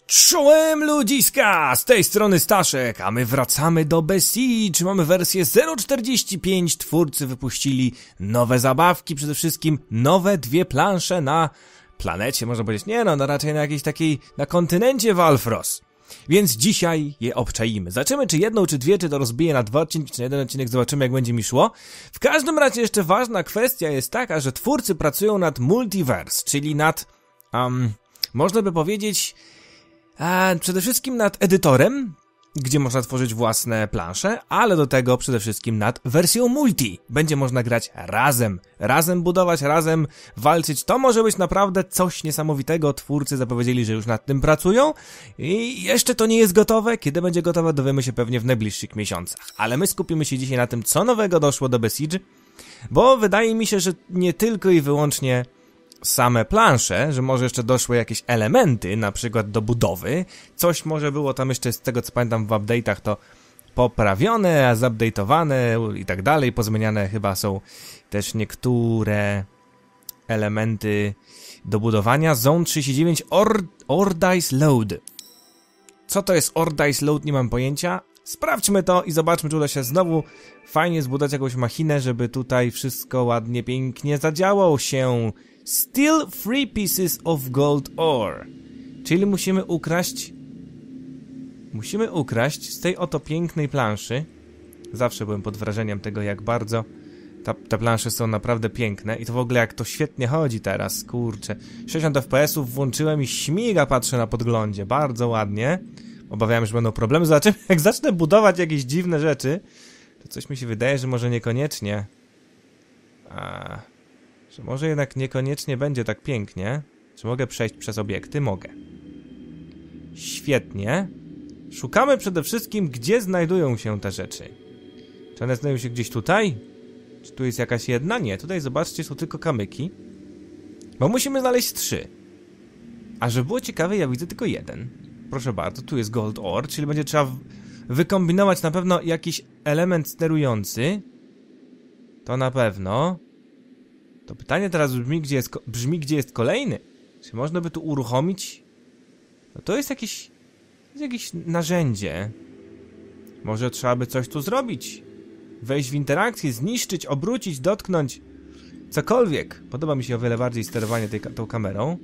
Czołem ludziska! Z tej strony Staszek, a my wracamy do Besiege. Mamy wersję 0.45. Twórcy wypuścili nowe zabawki, przede wszystkim nowe dwie plansze na planecie, można powiedzieć. Nie no, raczej na jakiejś takiej, na kontynencie Walfros. Więc dzisiaj je obczaimy. Zobaczymy, czy jedną, czy dwie, czy to rozbiję na 2 odcinki, czy na 1 odcinek, zobaczymy, jak będzie mi szło. W każdym razie jeszcze ważna kwestia jest taka, że twórcy pracują nad Multiverse, czyli nad, można by powiedzieć, przede wszystkim nad edytorem, gdzie można tworzyć własne plansze, ale do tego przede wszystkim nad wersją multi. Będzie można grać razem budować, razem walczyć. To może być naprawdę coś niesamowitego. Twórcy zapowiedzieli, że już nad tym pracują i jeszcze to nie jest gotowe. Kiedy będzie gotowe, dowiemy się pewnie w najbliższych miesiącach. Ale my skupimy się dzisiaj na tym, co nowego doszło do Besiege, bo wydaje mi się, że nie tylko i wyłącznie same plansze, że może jeszcze doszły jakieś elementy, na przykład do budowy. Coś może było tam jeszcze, z tego co pamiętam, w update'ach to poprawione, a zupdate'owane i tak dalej. Pozmieniane chyba są też niektóre elementy do budowania. Zone 39 Ordice Load. Co to jest Ordice Load? Nie mam pojęcia. Sprawdźmy to i zobaczmy, czy uda się znowu fajnie zbudować jakąś machinę, żeby tutaj wszystko ładnie, pięknie zadziałało się. Steal 3 pieces of gold ore. Czyli musimy ukraść z tej oto pięknej planszy. Zawsze byłem pod wrażeniem tego, jak bardzo te plansze są naprawdę piękne. I to w ogóle jak to świetnie chodzi teraz, kurczę. 60 FPS-ów włączyłem i śmiga, patrzę na podglądzie. Bardzo ładnie. Obawiałem się, że będą problemy. Zobaczymy, jak zacznę budować jakieś dziwne rzeczy, to coś mi się wydaje, że może niekoniecznie. Że może jednak niekoniecznie będzie tak pięknie. Czy mogę przejść przez obiekty? Mogę. Świetnie. Szukamy przede wszystkim, gdzie znajdują się te rzeczy. Czy one znajdują się gdzieś tutaj? Czy tu jest jakaś jedna? Nie, tutaj zobaczcie, są tylko kamyki. Bo musimy znaleźć 3. A żeby było ciekawe, ja widzę tylko 1. Proszę bardzo, tu jest gold ore, czyli będzie trzeba wykombinować na pewno jakiś element sterujący. To na pewno. To pytanie teraz brzmi, gdzie jest kolejny? Czy można by tu uruchomić? No to jest jakieś narzędzie. Może trzeba by coś tu zrobić. Wejść w interakcję, zniszczyć, obrócić, dotknąć. Cokolwiek. Podoba mi się o wiele bardziej sterowanie tą kamerą.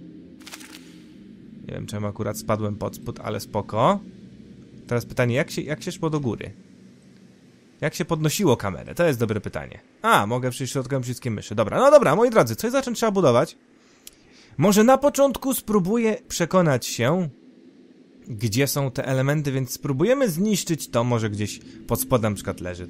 Nie wiem, czemu akurat spadłem pod spód, ale spoko. Teraz pytanie, jak się szło do góry? Jak się podnosiło kamerę? To jest dobre pytanie. Mogę przyjść środkiem przyciskiem myszy. Dobra, no dobra, moi drodzy, coś zacząć trzeba budować. Może na początku spróbuję przekonać się, gdzie są te elementy, więc spróbujemy zniszczyć to. Może gdzieś pod spodem na przykład leży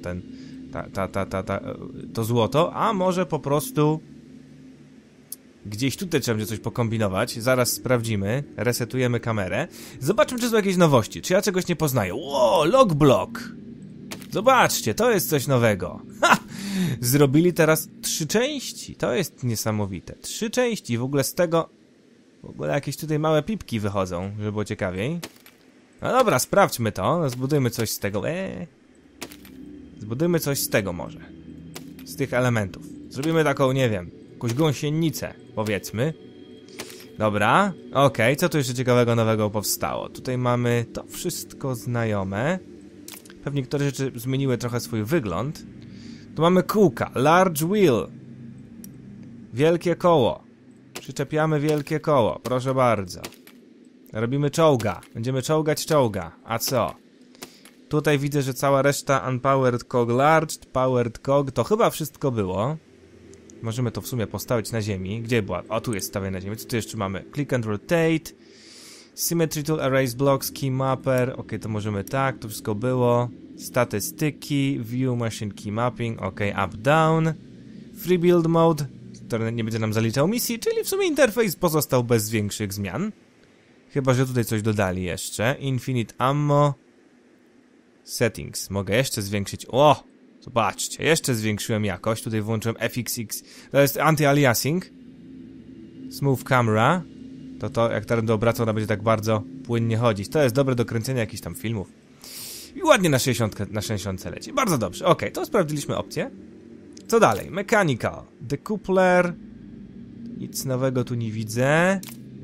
to złoto, a może po prostu gdzieś tutaj trzeba będzie coś pokombinować. Zaraz sprawdzimy. Resetujemy kamerę. Zobaczmy, czy są jakieś nowości. Czy ja czegoś nie poznaję. logblock. Zobaczcie, to jest coś nowego. Zrobili teraz 3 części. To jest niesamowite. 3 części. W ogóle z tego jakieś tutaj małe pipki wychodzą, żeby było ciekawiej. No dobra, sprawdźmy to. Zbudujmy coś z tego. Zbudujmy coś z tego może. Z tych elementów. Zrobimy taką, nie wiem, jakąś gąsienicę, powiedzmy. Dobra, okej, co tu jeszcze ciekawego nowego powstało? Tutaj mamy to wszystko znajome. Pewnie niektóre rzeczy zmieniły trochę swój wygląd. Tu mamy kółka, large wheel. Wielkie koło. Przyczepiamy wielkie koło, proszę bardzo. Robimy czołga, będziemy czołgać czołga. A co? Tutaj widzę, że cała reszta unpowered cog large, powered cog, to chyba wszystko było. Możemy to w sumie postawić na ziemi. Gdzie była? O, tu jest stawiane na ziemi. Co tu jeszcze mamy? Click and rotate. Symmetry tool, erase blocks, key mapper. Ok, to możemy tak, to wszystko było. Statystyki, view machine key mapping. Ok, up, down. Free build mode, który nie będzie nam zaliczał misji, czyli w sumie interfejs pozostał bez większych zmian. Chyba że tutaj coś dodali jeszcze. Infinite ammo. Settings. Mogę jeszcze zwiększyć. O! Zobaczcie, jeszcze zwiększyłem jakość. Tutaj włączyłem FXX. To jest anti-aliasing. Smooth camera. To jak teraz będę obracał, ona będzie tak bardzo płynnie chodzić. To jest dobre do kręcenia jakichś tam filmów. I ładnie na 60 leci. Bardzo dobrze. Ok, to sprawdziliśmy opcję. Co dalej? Mechanical. Decoupler. Nic nowego tu nie widzę.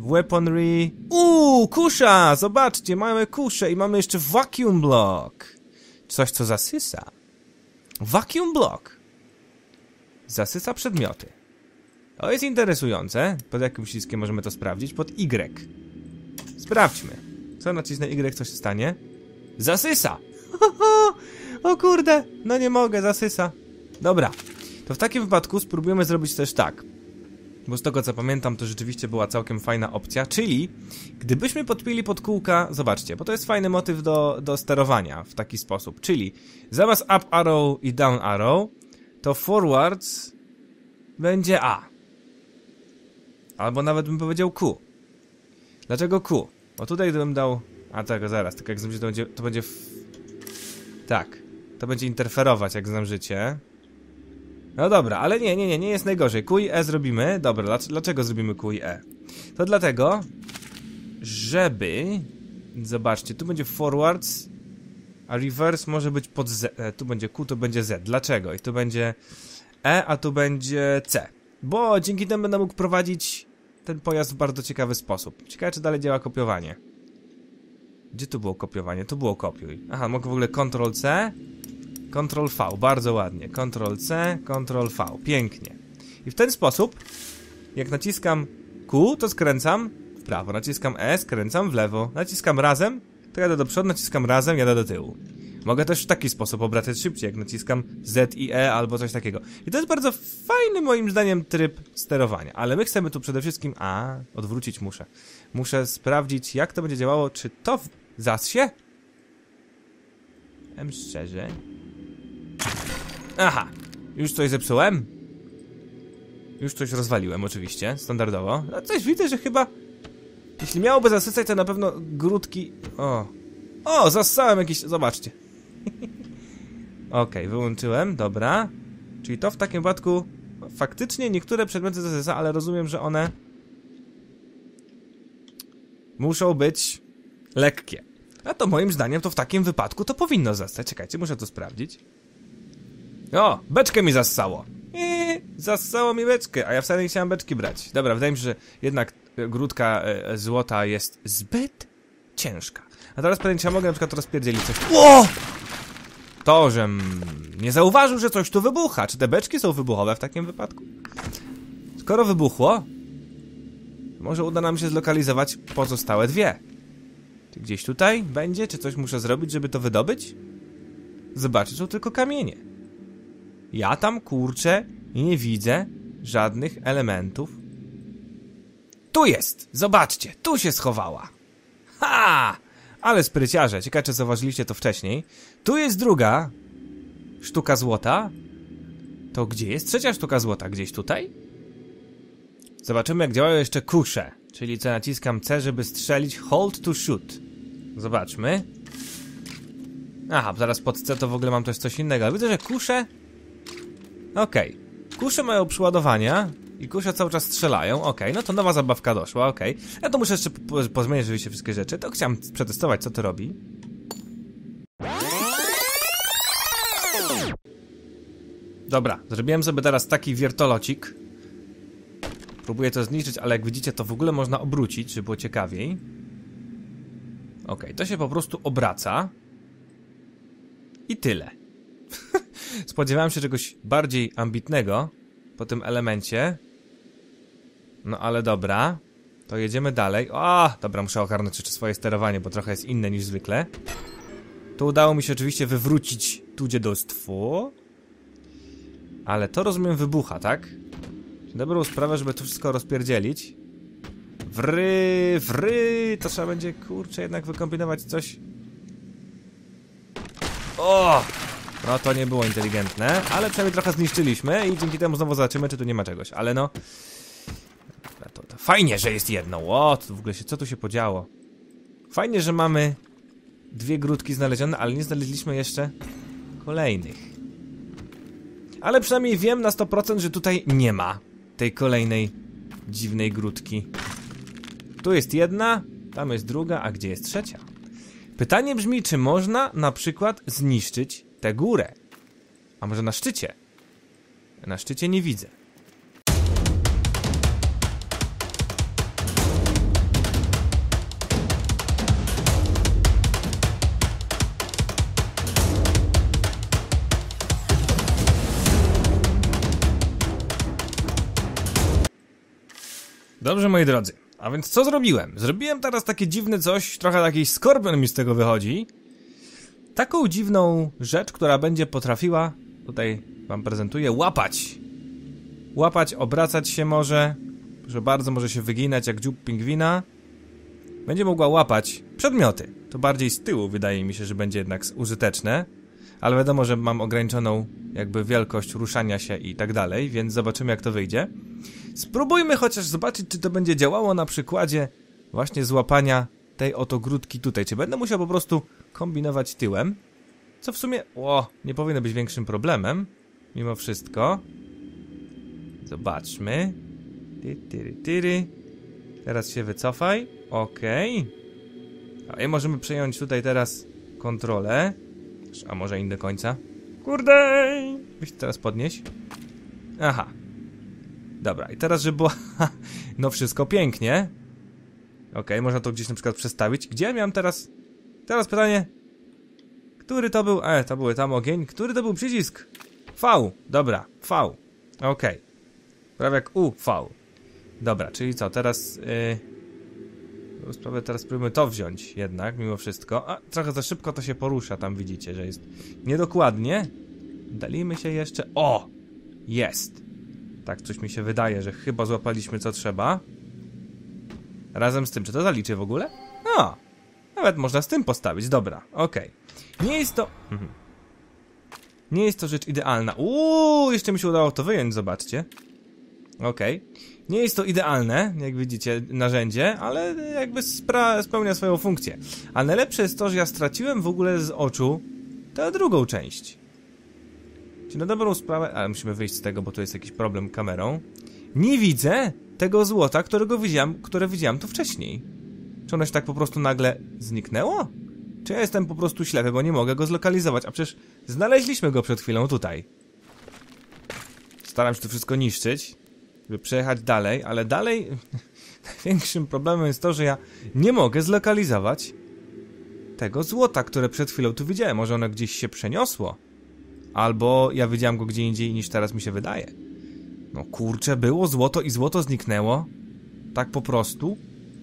Weaponry. Kusza! Zobaczcie, mamy kuszę i mamy jeszcze vacuum block. Coś, co zasysa. Vacuum block. Zasysa przedmioty. To jest interesujące. Pod jakim przyciskiem możemy to sprawdzić? Pod Y. Sprawdźmy. Co nacisnę Y, co się stanie? Zasysa! O kurde, no nie mogę, zasysa. Dobra, to w takim wypadku spróbujemy zrobić też tak. Bo z tego co pamiętam, to rzeczywiście była całkiem fajna opcja. Czyli, gdybyśmy podpięli pod kółka, zobaczcie, bo to jest fajny motyw do sterowania w taki sposób. Czyli, zamiast up arrow i down arrow, to forwards będzie A. Albo nawet bym powiedział Q. Dlaczego Q? Bo tutaj gdybym dał... A tak, zaraz, tak jak znam życie, to będzie... Tak, to będzie interferować, jak znam życie. No dobra, ale nie jest najgorzej. Q i E zrobimy. Dobra, dlaczego zrobimy Q i E? To dlatego, żeby... Zobaczcie, tu będzie forwards, a reverse może być pod Z. Tu będzie Q, tu będzie Z. Dlaczego? I tu będzie E, a tu będzie C. Bo dzięki temu będę mógł prowadzić ten pojazd w bardzo ciekawy sposób. Ciekawe, czy dalej działa kopiowanie. Gdzie tu było kopiowanie? Tu było kopiuj. Aha, mogę w ogóle Ctrl-C, Ctrl-V, bardzo ładnie. Ctrl-C, Ctrl-V, pięknie. I w ten sposób, jak naciskam Q, to skręcam w prawo, naciskam E, skręcam w lewo, naciskam razem, to jadę do przodu, naciskam razem, jadę do tyłu. Mogę też w taki sposób obracać szybciej, jak naciskam Z i E albo coś takiego. I to jest bardzo fajny moim zdaniem tryb sterowania. Ale my chcemy tu przede wszystkim... odwrócić muszę. Muszę sprawdzić, jak to będzie działało. Czy to się? Szczerze. Aha. Już coś zepsułem? Już coś rozwaliłem oczywiście, standardowo. A coś widzę, że chyba... Jeśli miałoby zasysać, to na pewno grudki... O, zassałem jakiś... Zobaczcie. Okej, wyłączyłem, dobra. Czyli to w takim wypadku faktycznie niektóre przedmioty zasysa, ale rozumiem, że one muszą być lekkie. A to moim zdaniem to w takim wypadku to powinno zastać. Czekajcie, muszę to sprawdzić. O, beczkę mi zassało. Zassało mi beczkę, a ja wcale nie chciałem beczki brać. Dobra, wydaje mi się, że jednak grudka złota jest zbyt ciężka. A teraz pytanie, czy ja mogę na przykład rozpierdzielić coś. To, żem nie zauważył, że coś tu wybucha. Czy te beczki są wybuchowe w takim wypadku? Skoro wybuchło, może uda nam się zlokalizować pozostałe dwie. Czy gdzieś tutaj będzie? Czy coś muszę zrobić, żeby to wydobyć? Zobaczcie, są tylko kamienie. Ja tam, kurczę, nie widzę żadnych elementów. Tu jest! Zobaczcie, tu się schowała. Ha! Ale spryciarze, ciekawe, czy zauważyliście to wcześniej. Tu jest druga sztuka złota. To gdzie jest trzecia sztuka złota? Gdzieś tutaj? Zobaczymy, jak działają jeszcze kusze. Czyli co, naciskam C, żeby strzelić. Hold to shoot. Zobaczmy. Aha, zaraz pod C to w ogóle mam też coś innego. Ale widzę, że kusze... Okej. Kusze mają przyładowania. I kusze cały czas strzelają. Okej, no to nowa zabawka doszła, okej. Ja to muszę jeszcze pozmieniać rzeczywiście wszystkie rzeczy. To chciałem przetestować, co to robi. Dobra, zrobiłem sobie teraz taki wiertolocik. Próbuję to zniszczyć, ale jak widzicie, to w ogóle można obrócić, żeby było ciekawiej. Okej, to się po prostu obraca. I tyle. Spodziewałem się czegoś bardziej ambitnego po tym elemencie. No ale dobra. To jedziemy dalej. Dobra, muszę ogarnąć jeszcze swoje sterowanie, bo trochę jest inne niż zwykle. Tu udało mi się oczywiście wywrócić tu dziadostwo. Ale to rozumiem wybucha, tak? Dobrą sprawę, żeby to wszystko rozpierdzielić. To trzeba będzie, kurczę, jednak wykombinować coś. No to nie było inteligentne, ale przynajmniej trochę zniszczyliśmy i dzięki temu znowu zobaczymy, czy tu nie ma czegoś, ale no... To fajnie, że jest jedno. To w ogóle co tu się podziało? Fajnie, że mamy dwie grudki znalezione, ale nie znaleźliśmy jeszcze kolejnych. Ale przynajmniej wiem na 100%, że tutaj nie ma tej kolejnej dziwnej grudki. Tu jest jedna, tam jest druga, a gdzie jest trzecia? Pytanie brzmi, czy można na przykład zniszczyć tę górę? A może na szczycie? Na szczycie nie widzę. Dobrze, moi drodzy. A więc co zrobiłem? Zrobiłem teraz takie dziwne coś, trochę jakiś skorpion mi z tego wychodzi. Taką dziwną rzecz, która będzie potrafiła, tutaj wam prezentuję, łapać. Łapać, obracać się może, że bardzo może się wyginać jak dziób pingwina. Będzie mogła łapać przedmioty. To bardziej z tyłu wydaje mi się, że będzie jednak użyteczne. Ale wiadomo, że mam ograniczoną jakby wielkość ruszania się i tak dalej, więc zobaczymy jak to wyjdzie. Spróbujmy chociaż zobaczyć, czy to będzie działało na przykładzie właśnie złapania tej oto grudki tutaj. Czy będę musiał po prostu kombinować tyłem? Co w sumie, nie powinno być większym problemem. Mimo wszystko. Zobaczmy. Teraz się wycofaj. Okej. I możemy przejąć tutaj teraz kontrolę. A może inny końca? Kurde! Weź teraz podnieść. Aha. Dobra, i teraz, żeby było... no wszystko pięknie. Okej, można to gdzieś na przykład przestawić. Gdzie miałem teraz... Teraz pytanie... Który to był... to były tam ogień. Który to był przycisk? V. Dobra, V. Okej. Prawie jak U, V. Dobra, czyli co, teraz... Teraz spróbujmy to wziąć jednak, mimo wszystko. Trochę za szybko to się porusza, tam widzicie, że jest niedokładnie. Dalimy się jeszcze... O! Jest! Tak, coś mi się wydaje, że chyba złapaliśmy co trzeba. Razem z tym, czy to zaliczy w ogóle? No! Nawet można z tym postawić, dobra, okej. Nie jest to... Nie jest to rzecz idealna. Jeszcze mi się udało to wyjąć, zobaczcie. Okej. Nie jest to idealne, jak widzicie, narzędzie, ale jakby spełnia swoją funkcję. A najlepsze jest to, że ja straciłem w ogóle z oczu tę drugą część. Czyli na dobrą sprawę... Ale musimy wyjść z tego, bo tu jest jakiś problem kamerą. Nie widzę tego złota, które widziałem tu wcześniej. Czy ono się tak po prostu nagle zniknęło? Czy ja jestem po prostu ślepy, bo nie mogę go zlokalizować? A przecież znaleźliśmy go przed chwilą tutaj. Staram się to wszystko niszczyć, żeby przejechać dalej, ale dalej największym problemem jest to, że ja nie mogę zlokalizować tego złota, które przed chwilą tu widziałem. Może ono gdzieś się przeniosło. Albo ja widziałem go gdzie indziej niż teraz mi się wydaje. No kurczę, było złoto i złoto zniknęło. Tak po prostu.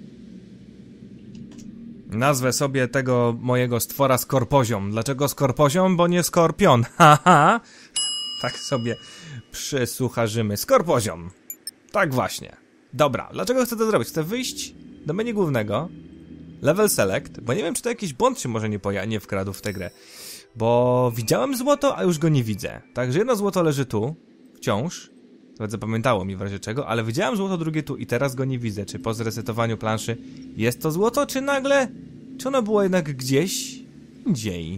Nazwę sobie tego mojego stwora Skorpoziom. Dlaczego Skorpoziom? Bo nie Skorpion. Haha. Tak sobie przysłucharzymy. Skorpoziom. Tak właśnie. Dobra, dlaczego chcę to zrobić? Chcę wyjść do menu głównego. Level Select, bo nie wiem, czy to jakiś błąd się może nie wkradł w tę grę. Bo widziałem złoto, a już go nie widzę. Także jedno złoto leży tu, wciąż. Nawet zapamiętało mi w razie czego, ale widziałem złoto drugie tu i teraz go nie widzę. Czy po zresetowaniu planszy jest to złoto, czy nagle... Czy ono było jednak gdzieś indziej?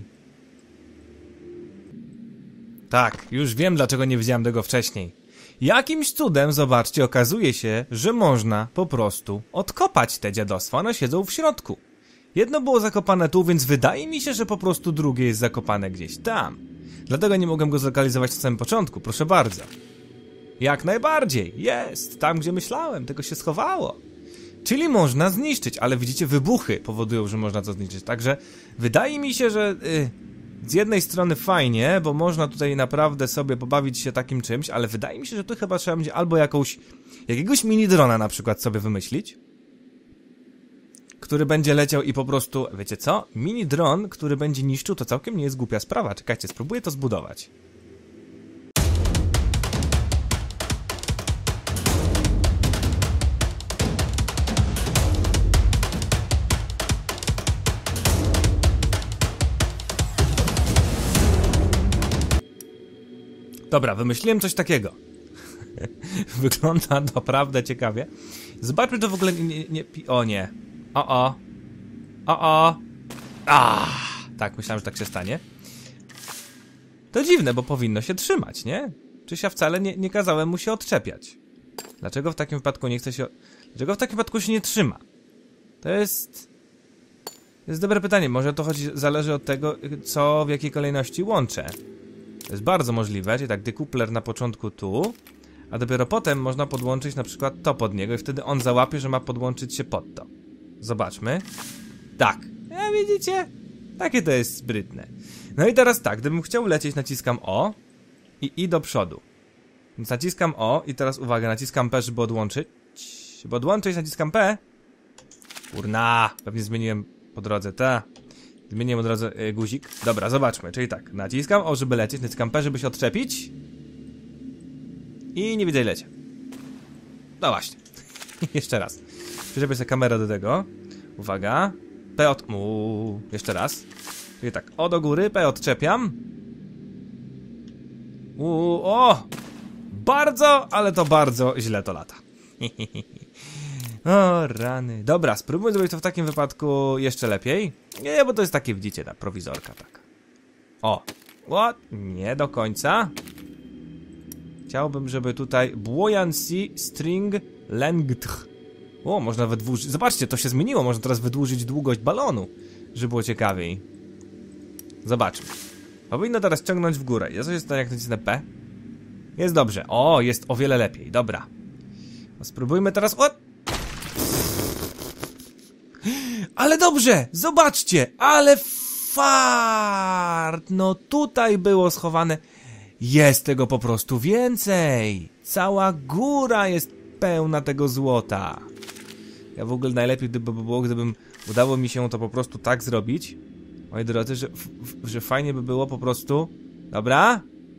Tak, już wiem, dlaczego nie widziałem tego wcześniej. Jakimś cudem, zobaczcie, okazuje się, że można po prostu odkopać te dziadostwa. One siedzą w środku. Jedno było zakopane tu, więc wydaje mi się, że po prostu drugie jest zakopane gdzieś tam. Dlatego nie mogłem go zlokalizować na samym początku, proszę bardzo. Jak najbardziej, jest, tam gdzie myślałem, tego się schowało. Czyli można zniszczyć, ale widzicie, wybuchy powodują, że można to zniszczyć. Także wydaje mi się, że z jednej strony fajnie, bo można tutaj naprawdę sobie pobawić się takim czymś, ale wydaje mi się, że tu chyba trzeba będzie albo jakiegoś mini drona na przykład sobie wymyślić, który będzie leciał i po prostu, wiecie co? Mini dron, który będzie niszczył, to całkiem nie jest głupia sprawa. Czekajcie, spróbuję to zbudować. Dobra, wymyśliłem coś takiego. Wygląda naprawdę ciekawie. Zobaczmy to w ogóle o nie. Tak, myślałem, że tak się stanie. To dziwne, bo powinno się trzymać, nie? Czyż ja wcale nie kazałem mu się odczepiać? Dlaczego w takim wypadku nie chce się... Dlaczego w takim wypadku się nie trzyma? To jest dobre pytanie. Może to zależy od tego, co w jakiej kolejności łączę. To jest bardzo możliwe, czyli tak, dekupler na początku tu, a dopiero potem można podłączyć na przykład to pod niego i wtedy on załapie, że ma podłączyć się pod to. Zobaczmy. Tak. Widzicie? Takie to jest sprytne. No i teraz tak, gdybym chciał lecieć, naciskam O i do przodu. Więc naciskam O i teraz uwaga, naciskam P, żeby odłączyć. Żeby odłączyć, naciskam P. Kurna, pewnie zmieniłem po drodze, zmieniłem po drodze guzik. Dobra, zobaczmy, czyli tak, naciskam O, żeby lecieć, naciskam P, żeby się odczepić. I nie widzę, lecie. No właśnie. Jeszcze raz. Przyczepię sobie kamerę do tego. Uwaga. P od... Jeszcze raz. Czyli tak, O do góry, P odczepiam. O! Bardzo, ale to bardzo źle to lata. O rany. Dobra, spróbuj zrobić to w takim wypadku jeszcze lepiej. Nie, bo to jest takie, widzicie, ta prowizorka taka. O! What? Nie do końca. Chciałbym, żeby tutaj buoyancy string length. O, można wydłużyć. Zobaczcie, to się zmieniło. Można teraz wydłużyć długość balonu, żeby było ciekawiej. Zobaczmy. Powinno teraz ciągnąć w górę. Ja coś stanie, jak nacisnę P. Jest dobrze. O, jest o wiele lepiej. Dobra. No, spróbujmy teraz. O! Ale dobrze! Zobaczcie! Ale fart! No tutaj było schowane. Jest tego po prostu więcej. Cała góra jest pełna tego złota. Ja w ogóle najlepiej by było, gdybym udało mi się to po prostu tak zrobić. Moi drodzy, że fajnie by było po prostu... Dobra?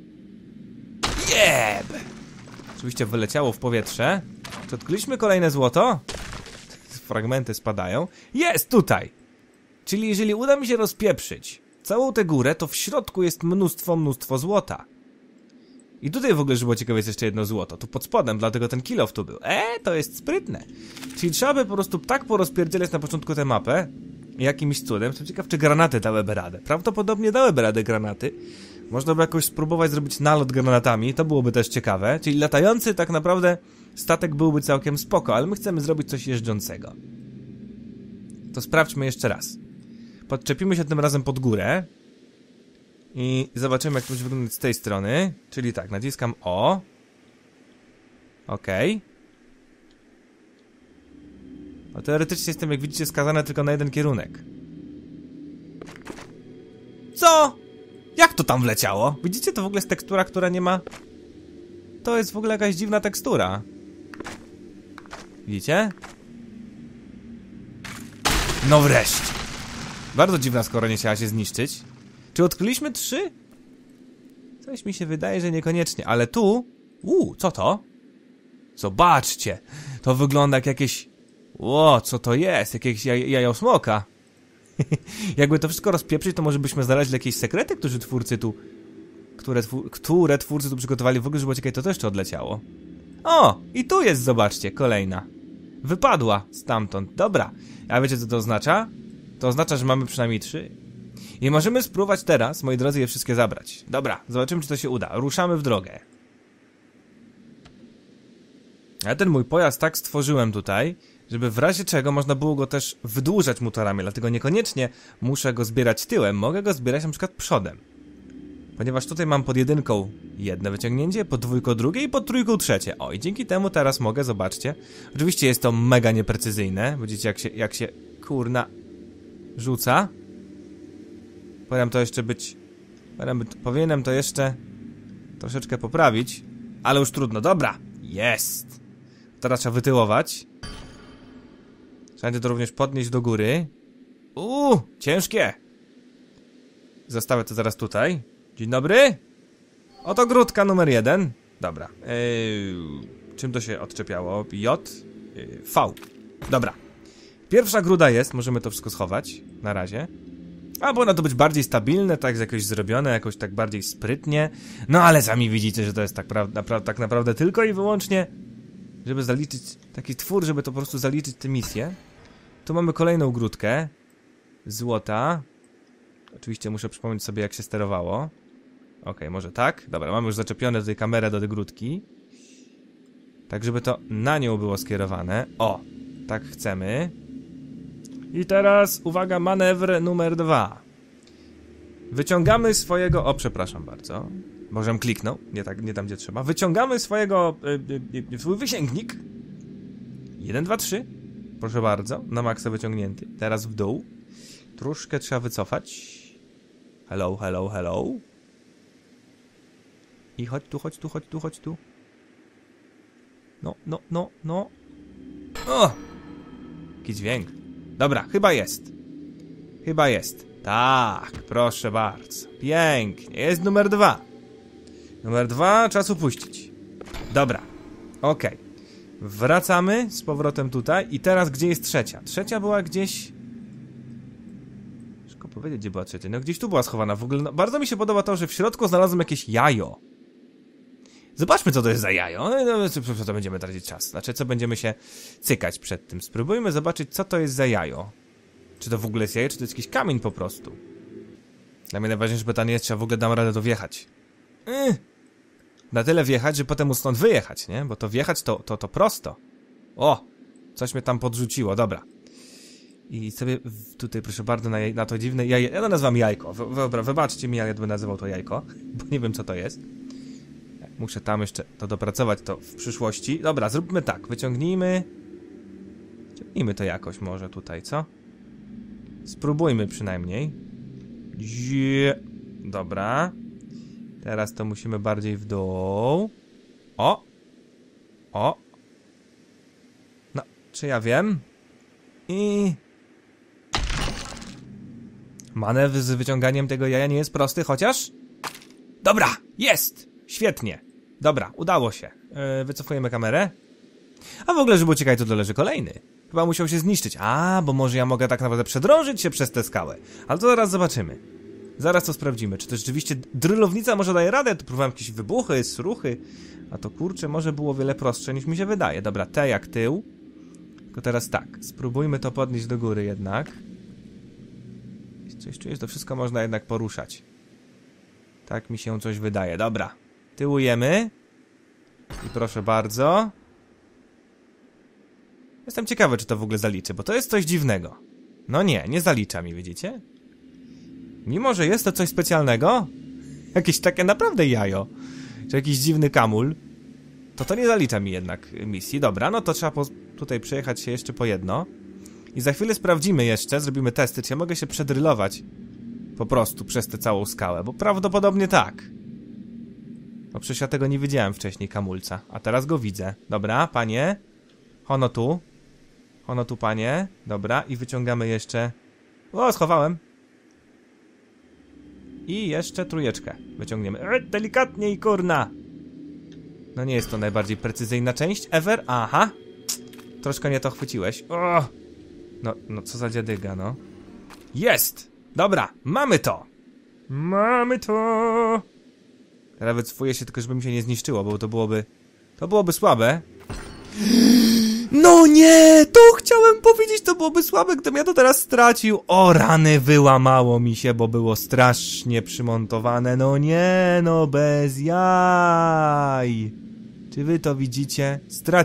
Jeb! Oczywiście wyleciało w powietrze. Czy odkryliśmy kolejne złoto? Fragmenty spadają. Jest tutaj! Czyli jeżeli uda mi się rozpieprzyć całą tę górę, to w środku jest mnóstwo złota. I tutaj w ogóle, żeby było ciekawe, jest jeszcze jedno złoto. Tu pod spodem, dlatego ten kill off tu był. To jest sprytne. Czyli trzeba by po prostu tak porozpierdzielać na początku tę mapę, jakimś cudem. Jestem ciekaw, czy granaty dałyby radę. Prawdopodobnie dałyby radę granaty. Można by jakoś spróbować zrobić nalot granatami. To byłoby też ciekawe. Czyli latający tak naprawdę statek byłby całkiem spoko, ale my chcemy zrobić coś jeżdżącego. To sprawdźmy jeszcze raz. Podczepimy się tym razem pod górę. I zobaczymy, jak to będzie wyglądać z tej strony. Czyli tak, naciskam O. Okej. No teoretycznie jestem, jak widzicie, skazany tylko na jeden kierunek. Co? Jak to tam wleciało? Widzicie, to w ogóle jest tekstura, która nie ma... To jest w ogóle jakaś dziwna tekstura. Widzicie? No wreszcie. Bardzo dziwna, skoro nie chciała się zniszczyć. Czy odkryliśmy 3? Coś mi się wydaje, że niekoniecznie, ale tu... co to? Zobaczcie! To wygląda jak jakieś... co to jest? Jakieś jajo smoka. Jakby to wszystko rozpieprzyć, to może byśmy znaleźli jakieś sekrety, które twórcy tu przygotowali. W ogóle, żeby było ciekawe, to jeszcze odleciało. O! I tu jest, zobaczcie, kolejna. Wypadła stamtąd. Dobra. A wiecie, co to oznacza? To oznacza, że mamy przynajmniej 3. I możemy spróbować teraz, moi drodzy, je wszystkie zabrać. Dobra, zobaczymy, czy to się uda. Ruszamy w drogę. Ja ten mój pojazd tak stworzyłem tutaj, żeby w razie czego można było go też wydłużać motorami, dlatego niekoniecznie muszę go zbierać tyłem, mogę go zbierać na przykład przodem. Ponieważ tutaj mam pod 1 jedno wyciągnięcie, pod 2 drugie i pod 3 trzecie. O, i dzięki temu teraz mogę, zobaczcie. Oczywiście jest to mega nieprecyzyjne, widzicie jak się kurna rzuca. Powinienem to jeszcze troszeczkę poprawić, ale już trudno. Dobra, jest. Teraz trzeba wytyłować. Trzeba to również podnieść do góry. Ciężkie. Zostawię to zaraz tutaj. Dzień dobry. Oto grudka numer 1. Dobra. Czym to się odczepiało? J. V. Dobra. Pierwsza gruda jest. Możemy to wszystko schować. Na razie. A powinno to być bardziej stabilne, tak jakoś zrobione, jakoś tak bardziej sprytnie. No ale sami widzicie, że to jest tak naprawdę tylko i wyłącznie, żeby zaliczyć taki twór, żeby to po prostu zaliczyć tę misję. Tu mamy kolejną grudkę złota. Oczywiście muszę przypomnieć sobie, jak się sterowało. Okej, może tak. Dobra, mamy już zaczepione tutaj kamerę do tej grudki. Tak, żeby to na nią było skierowane. O, tak chcemy. I teraz, uwaga, manewr numer 2. Wyciągamy swojego... O, przepraszam bardzo. Możem kliknął, nie tam, gdzie trzeba. Wyciągamy swojego... swój wysięgnik. 1, 2, 3. Proszę bardzo, na maksa wyciągnięty. Teraz w dół. Troszkę trzeba wycofać. Hello, hello, hello. I chodź tu. No. O! Jaki dźwięk. Dobra, chyba jest. Chyba jest. Tak, proszę bardzo. Pięknie. Jest numer 2. Numer 2 czas upuścić. Dobra. Okej. Wracamy z powrotem tutaj. I teraz gdzie jest trzecia? Trzecia była gdzieś... Szkoda powiedzieć, gdzie była trzecia. No gdzieś tu była schowana. W ogóle no, bardzo mi się podoba to, że w środku znalazłem jakieś jajo. Zobaczmy, co to jest za jajo. No, co będziemy tracić czas. Znaczy, co będziemy się cykać przed tym. Spróbujmy zobaczyć, co to jest za jajo. Czy to w ogóle jest jajo, czy to jest jakiś kamień po prostu. Dla mnie najważniejsze pytanie jest, czy ja w ogóle dam radę to wjechać. Na tyle wjechać, że potem stąd wyjechać, nie? Bo to wjechać to prosto. O! Coś mnie tam podrzuciło, dobra. I sobie tutaj, proszę bardzo, na to dziwne jaje... Ja to nazywam jajko. Wybaczcie mi, jak ja bym nazywał to jajko. Bo nie wiem, co to jest. Muszę tam jeszcze to dopracować to w przyszłości. Dobra, zróbmy tak. Wyciągnijmy to jakoś może tutaj, co? Spróbujmy przynajmniej. Dobra. Teraz to musimy bardziej w dół. O! No, czy ja wiem? I... Manewr z wyciąganiem tego jaja nie jest prosty, chociaż... Dobra, jest! Świetnie. Dobra, udało się. Wycofujemy kamerę. A w ogóle, żeby uciekać, to doleży kolejny. Chyba musiał się zniszczyć. A, bo może ja mogę tak naprawdę przedrążyć się przez tę skałę. Ale to zaraz zobaczymy. Zaraz to sprawdzimy. Czy to rzeczywiście drylownica może daje radę? Tu próbowałem jakieś wybuchy, sruchy. A to kurczę, może było wiele prostsze niż mi się wydaje. Dobra, T jak tył. Tylko teraz tak. Spróbujmy to podnieść do góry jednak. Coś czuję, że to wszystko można jednak poruszać. Tak mi się coś wydaje. Dobra. Tyłujemy. I proszę bardzo. Jestem ciekawy, czy to w ogóle zaliczy, bo to jest coś dziwnego. No nie zalicza mi, widzicie? Mimo, że jest to coś specjalnego, jakieś takie naprawdę jajo, czy jakiś dziwny kamul, to nie zalicza mi jednak misji. Dobra, no to trzeba tutaj przejechać się jeszcze po jedno. I za chwilę sprawdzimy jeszcze, zrobimy testy, czy ja mogę się przedrylować po prostu przez tę całą skałę, bo prawdopodobnie tak. No przecież ja tego nie widziałem wcześniej, kamulca, a teraz go widzę. Dobra, panie. Hono tu, panie. Dobra, i wyciągamy jeszcze... O, schowałem. I jeszcze trójeczkę wyciągniemy. Delikatniej, kurna. No nie jest to najbardziej precyzyjna część ever. Aha. Troszkę nie to chwyciłeś. O! No co za dziadyga, no. Jest! Dobra, mamy to! Mamy to! Teraz wycofuję się, tylko żeby mi się nie zniszczyło, bo to byłoby słabe. No nie! To chciałem powiedzieć, to byłoby słabe, gdybym ja to teraz stracił. O rany, wyłamało mi się, bo było strasznie przymontowane. No nie, no bez jaj. Czy wy to widzicie?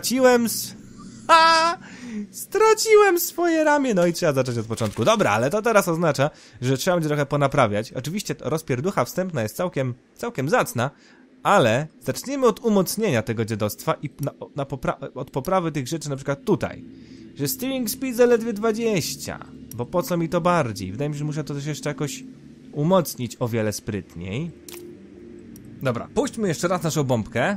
Straciłem swoje ramię. No i trzeba zacząć od początku. Dobra, ale to teraz oznacza, że trzeba będzie trochę ponaprawiać. Oczywiście rozpierducha wstępna jest całkiem zacna, ale zaczniemy od umocnienia tego dziadostwa i od poprawy tych rzeczy, na przykład tutaj. Że steering speed zaledwie 20. Bo po co mi to bardziej? Wydaje mi się, że muszę to też jeszcze jakoś umocnić o wiele sprytniej. Dobra, puśćmy jeszcze raz naszą bombkę.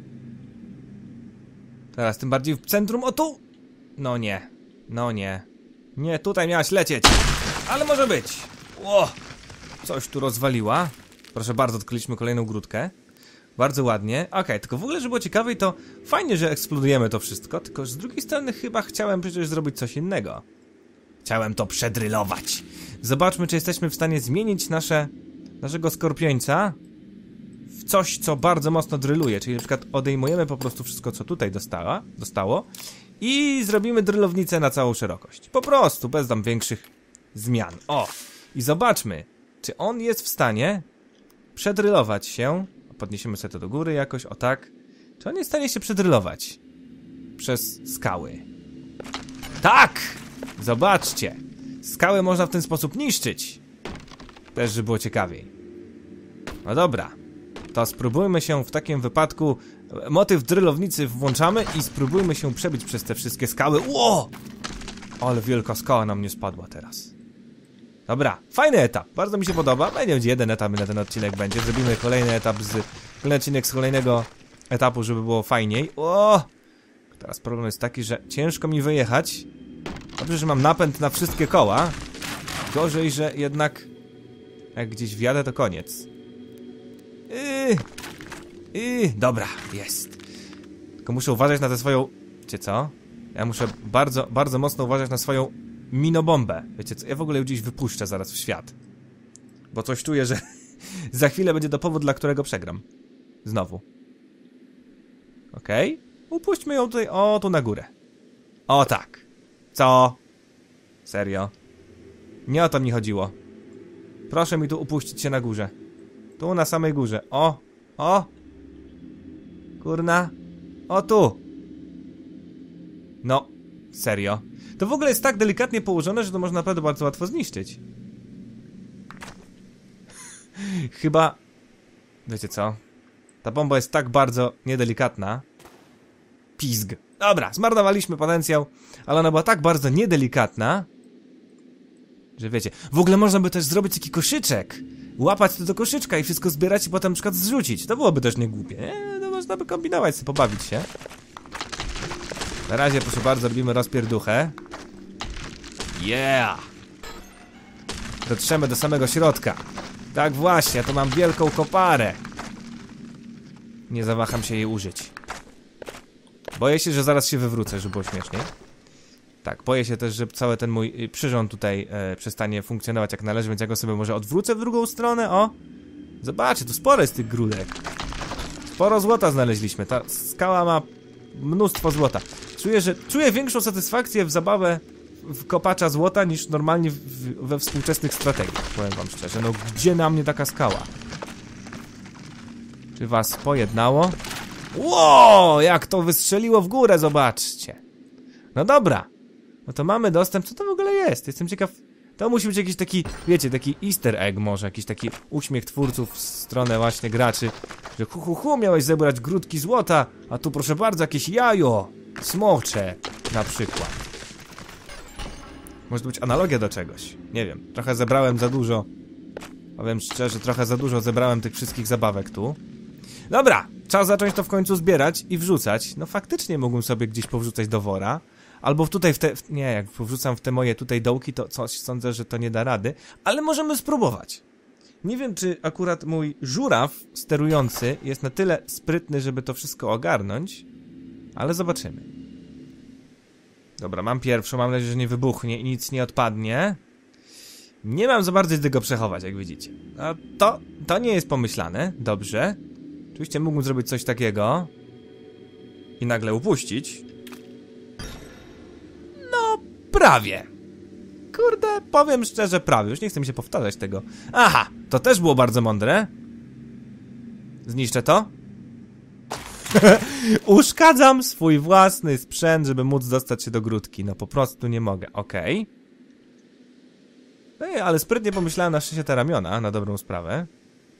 Teraz tym bardziej w centrum, o tu! No nie, no nie. Nie, tutaj miałaś lecieć. Ale może być. Ło! Coś tu rozwaliła. Proszę bardzo, odkryliśmy kolejną grudkę. Bardzo ładnie. Okej, tylko w ogóle, żeby było ciekawiej, to fajnie, że eksplodujemy to wszystko, tylko z drugiej strony chyba chciałem przecież zrobić coś innego. Chciałem to przedrylować. Zobaczmy, czy jesteśmy w stanie zmienić naszego skorpiońca w coś, co bardzo mocno dryluje. Czyli na przykład odejmujemy po prostu wszystko, co tutaj dostało i zrobimy drylownicę na całą szerokość. Po prostu, bez tam większych zmian. O! I zobaczmy, czy on jest w stanie przedrylować się. Podniesiemy sobie to do góry jakoś, o tak. Czy on jest w stanie się przedrylować przez skały? Tak! Zobaczcie! Skały można w ten sposób niszczyć. Też, żeby było ciekawiej. No dobra. To spróbujmy się w takim wypadku... Motyw drylownicy włączamy i spróbujmy się przebić przez te wszystkie skały. Ło! Ale wielka skała nam nie spadła teraz. Dobra, fajny etap, bardzo mi się podoba. Będzie jeden etap na ten odcinek będzie. Zrobimy kolejny etap kolejny odcinek z kolejnego etapu, żeby było fajniej. O! Teraz problem jest taki, że ciężko mi wyjechać. Dobrze, że mam napęd na wszystkie koła. Gorzej, że jednak jak gdzieś wjadę, to koniec. Dobra, jest. Tylko muszę uważać na tę swoją... Wiecie co? Ja muszę bardzo, bardzo mocno uważać na swoją minobombę. Wiecie co? Ja w ogóle ją gdzieś wypuszczę zaraz w świat. Bo coś czuję, że za chwilę będzie to powód, dla którego przegram. Znowu. Okej. Upuśćmy ją tutaj, o, tu na górę. O tak. Co? Serio? Nie o to mi chodziło. Proszę mi tu upuścić się na górze. Tu na samej górze. O! O! Kurna. O tu! No, serio. To w ogóle jest tak delikatnie położone, że to można naprawdę bardzo łatwo zniszczyć. Chyba... Wiecie co? Ta bomba jest tak bardzo niedelikatna. Pizg. Dobra, zmarnowaliśmy potencjał, ale ona była tak bardzo niedelikatna, że wiecie, w ogóle można by też zrobić taki koszyczek. Łapać to do koszyczka i wszystko zbierać i potem na przykład zrzucić. To byłoby też niegłupie. No można by kombinować, sobie pobawić się. Na razie, proszę bardzo, robimy rozpierduchę. Yeah! Dotrzemy do samego środka. Tak właśnie, to mam wielką koparę. Nie zawaham się jej użyć. Boję się, że zaraz się wywrócę, żeby było śmieszniej. Tak, boję się też, że cały ten mój przyrząd tutaj przestanie funkcjonować jak należy, więc ja go sobie może odwrócę w drugą stronę, o! Zobaczcie, tu sporo jest tych grudek. Sporo złota znaleźliśmy, ta skała ma mnóstwo złota. Czuję większą satysfakcję w zabawę w kopacza złota niż normalnie we współczesnych strategiach, powiem wam szczerze. No gdzie na mnie taka skała? Czy was pojednało? Ło, jak to wystrzeliło w górę, zobaczcie. No dobra. No to mamy dostęp, co to w ogóle jest? Jestem ciekaw. To musi być jakiś taki, wiecie, taki easter egg może, jakiś taki uśmiech twórców w stronę właśnie graczy, że miałeś zebrać grudki złota, a tu proszę bardzo jakieś jajo smocze na przykład. Może to być analogia do czegoś, nie wiem, trochę zebrałem za dużo. Powiem szczerze, trochę za dużo zebrałem tych wszystkich zabawek tu. Dobra, czas zacząć to w końcu zbierać i wrzucać. No faktycznie mógłbym sobie gdzieś powrzucać do wora. Albo tutaj nie, jak powrzucam w te moje tutaj dołki, to coś sądzę, że to nie da rady. Ale możemy spróbować. Nie wiem, czy akurat mój żuraw sterujący jest na tyle sprytny, żeby to wszystko ogarnąć. Ale zobaczymy. Dobra, mam pierwszą, mam nadzieję, że nie wybuchnie i nic nie odpadnie. Nie mam za bardzo tego przechować, jak widzicie. A to nie jest pomyślane, dobrze. Oczywiście mógłbym zrobić coś takiego i nagle upuścić. No, prawie. Kurde, powiem szczerze, prawie. Już nie chcę mi się powtarzać tego. Aha, to też było bardzo mądre. Zniszczę to. Uszkadzam swój własny sprzęt, żeby móc dostać się do grudki. No po prostu nie mogę, okej. Ej, ale sprytnie pomyślałem na szczęście te ramiona, na dobrą sprawę.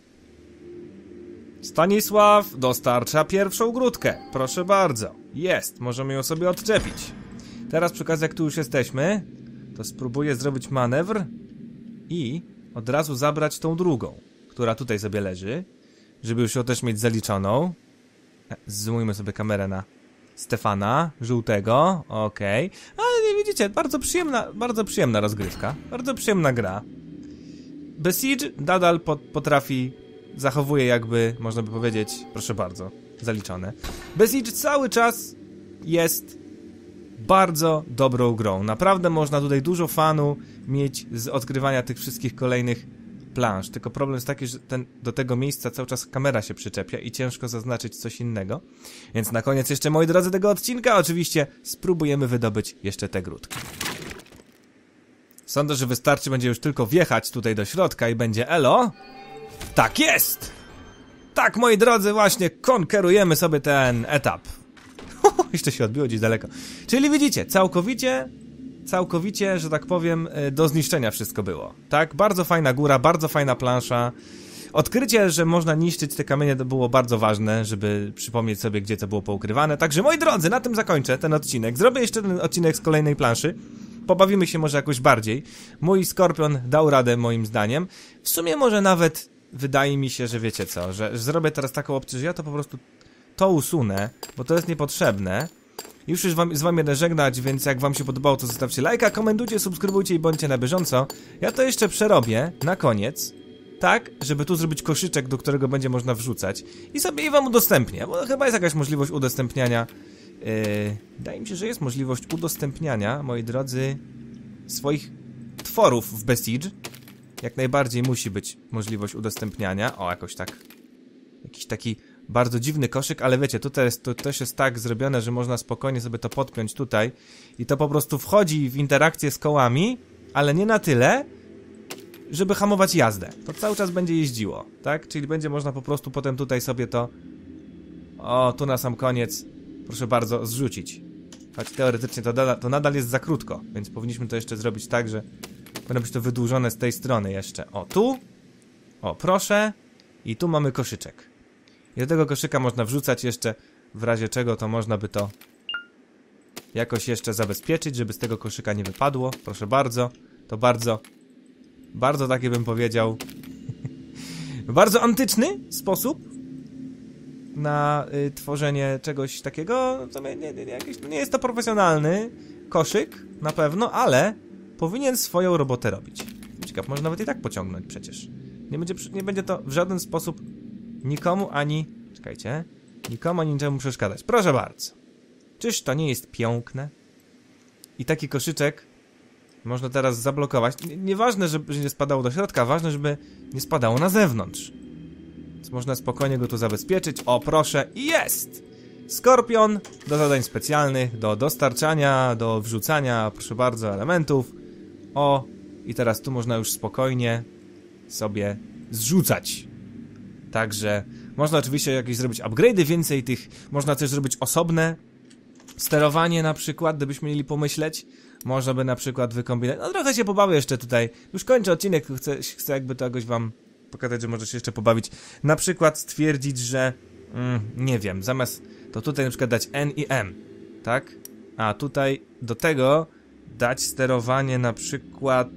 Stanisław dostarcza pierwszą grudkę. Proszę bardzo. Jest, możemy ją sobie odczepić. Teraz przy okazji, jak tu już jesteśmy, to spróbuję zrobić manewr i od razu zabrać tą drugą, która tutaj sobie leży, żeby już ją też mieć zaliczoną. Zoomujmy sobie kamerę na Stefana, żółtego, okej. Ale nie widzicie, bardzo przyjemna rozgrywka, bardzo przyjemna gra. Besiege nadal potrafi, zachowuje jakby, można by powiedzieć, proszę bardzo, zaliczone. Besiege cały czas jest bardzo dobrą grą. Naprawdę można tutaj dużo fanu mieć z odkrywania tych wszystkich kolejnych plansz. Tylko problem jest taki, że do tego miejsca cały czas kamera się przyczepia i ciężko zaznaczyć coś innego. Więc na koniec jeszcze, moi drodzy, tego odcinka oczywiście spróbujemy wydobyć jeszcze te grudki. Sądzę, że wystarczy będzie już tylko wjechać tutaj do środka i będzie elo. Tak jest! Tak, moi drodzy, właśnie konkerujemy sobie ten etap. Jeszcze się odbiło gdzieś daleko. Czyli widzicie, całkowicie, że tak powiem, do zniszczenia wszystko było. Tak, bardzo fajna góra, bardzo fajna plansza. Odkrycie, że można niszczyć te kamienie, to było bardzo ważne, żeby przypomnieć sobie, gdzie to było poukrywane. Także, moi drodzy, na tym zakończę ten odcinek. Zrobię jeszcze ten odcinek z kolejnej planszy. Pobawimy się może jakoś bardziej. Mój Skorpion dał radę, moim zdaniem. W sumie może nawet wydaje mi się, że wiecie co, że zrobię teraz taką opcję, że ja to po prostu to usunę, bo to jest niepotrzebne. Już z wami będę żegnać, więc jak wam się podobało, to zostawcie lajka, komentujcie, subskrybujcie i bądźcie na bieżąco. Ja to jeszcze przerobię na koniec, tak, żeby tu zrobić koszyczek, do którego będzie można wrzucać i sobie wam udostępnię, bo chyba jest jakaś możliwość udostępniania. Wydaje mi się, że jest możliwość udostępniania, moi drodzy, swoich tworów w Besiege. Jak najbardziej musi być możliwość udostępniania. O, jakoś tak. Jakiś taki bardzo dziwny koszyk, ale wiecie, tutaj to też jest tak zrobione, że można spokojnie sobie to podpiąć tutaj i to po prostu wchodzi w interakcję z kołami, ale nie na tyle, żeby hamować jazdę. To cały czas będzie jeździło, tak? Czyli będzie można po prostu potem tutaj sobie to... O, tu na sam koniec, proszę bardzo, zrzucić. Choć teoretycznie to nadal jest za krótko, więc powinniśmy to jeszcze zrobić tak, że powinno być to wydłużone z tej strony jeszcze. O, tu. O, proszę. I tu mamy koszyczek. I do tego koszyka można wrzucać jeszcze, w razie czego to można by to jakoś jeszcze zabezpieczyć, żeby z tego koszyka nie wypadło. Proszę bardzo. To bardzo taki bym powiedział bardzo antyczny sposób na tworzenie czegoś takiego. Nie jest to profesjonalny koszyk, na pewno, ale powinien swoją robotę robić. Ciekaw, można nawet i tak pociągnąć przecież. Nie będzie to w żaden sposób nikomu ani... Czekajcie. Nikomu ani niczemu przeszkadzać. Proszę bardzo. Czyż to nie jest piękne? I taki koszyczek można teraz zablokować. Nieważne, żeby nie spadało do środka, ważne, żeby nie spadało na zewnątrz. Więc można spokojnie go tu zabezpieczyć. O, proszę. I jest! Skorpion do zadań specjalnych, do dostarczania, do wrzucania, proszę bardzo, elementów. O, i teraz tu można już spokojnie sobie zrzucać. Także można oczywiście jakieś zrobić upgrade'y, więcej tych, można też zrobić osobne sterowanie na przykład, gdybyśmy mieli pomyśleć. Można by na przykład wykombinować, no trochę się pobawię jeszcze tutaj, już kończę odcinek, chcę jakby to jakoś wam pokazać, że możecie się jeszcze pobawić. Na przykład stwierdzić, że, nie wiem, zamiast to tutaj na przykład dać N i M, tak? A tutaj do tego dać sterowanie na przykład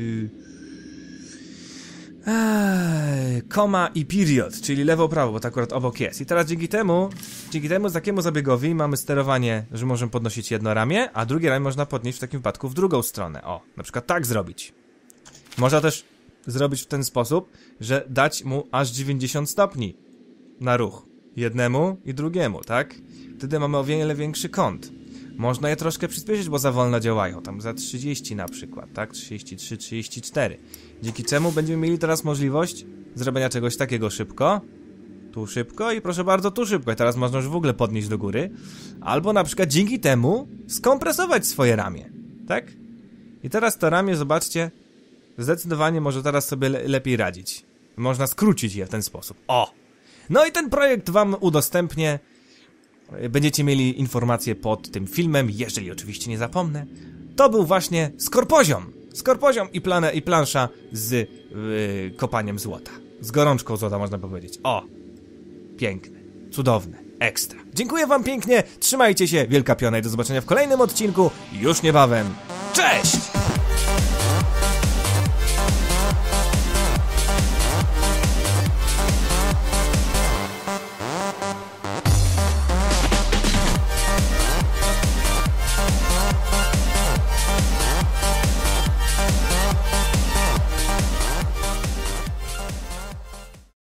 koma i period, czyli lewo-prawo, bo to akurat obok jest. I teraz dzięki temu takiemu zabiegowi mamy sterowanie, że możemy podnosić jedno ramię, a drugie ramię można podnieść w takim wypadku w drugą stronę. O, na przykład tak zrobić. Można też zrobić w ten sposób, że dać mu aż 90 stopni na ruch. Jednemu i drugiemu, tak? Wtedy mamy o wiele większy kąt. Można je troszkę przyspieszyć, bo za wolno działają. Tam za 30 na przykład, tak? 33, 34. Dzięki czemu będziemy mieli teraz możliwość zrobienia czegoś takiego szybko. Tu szybko i proszę bardzo, tu szybko. I teraz można już w ogóle podnieść do góry. Albo na przykład dzięki temu skompresować swoje ramię, tak? I teraz to ramię, zobaczcie, zdecydowanie może teraz sobie lepiej radzić. Można skrócić je w ten sposób. O! No i ten projekt wam udostępnię. Będziecie mieli informacje pod tym filmem, jeżeli oczywiście nie zapomnę. To był właśnie Skorpoziom i plansza z kopaniem złota. Z gorączką złota, można powiedzieć. O! Piękne, cudowne, ekstra. Dziękuję wam pięknie, trzymajcie się, wielka piona i do zobaczenia w kolejnym odcinku już niebawem. Cześć!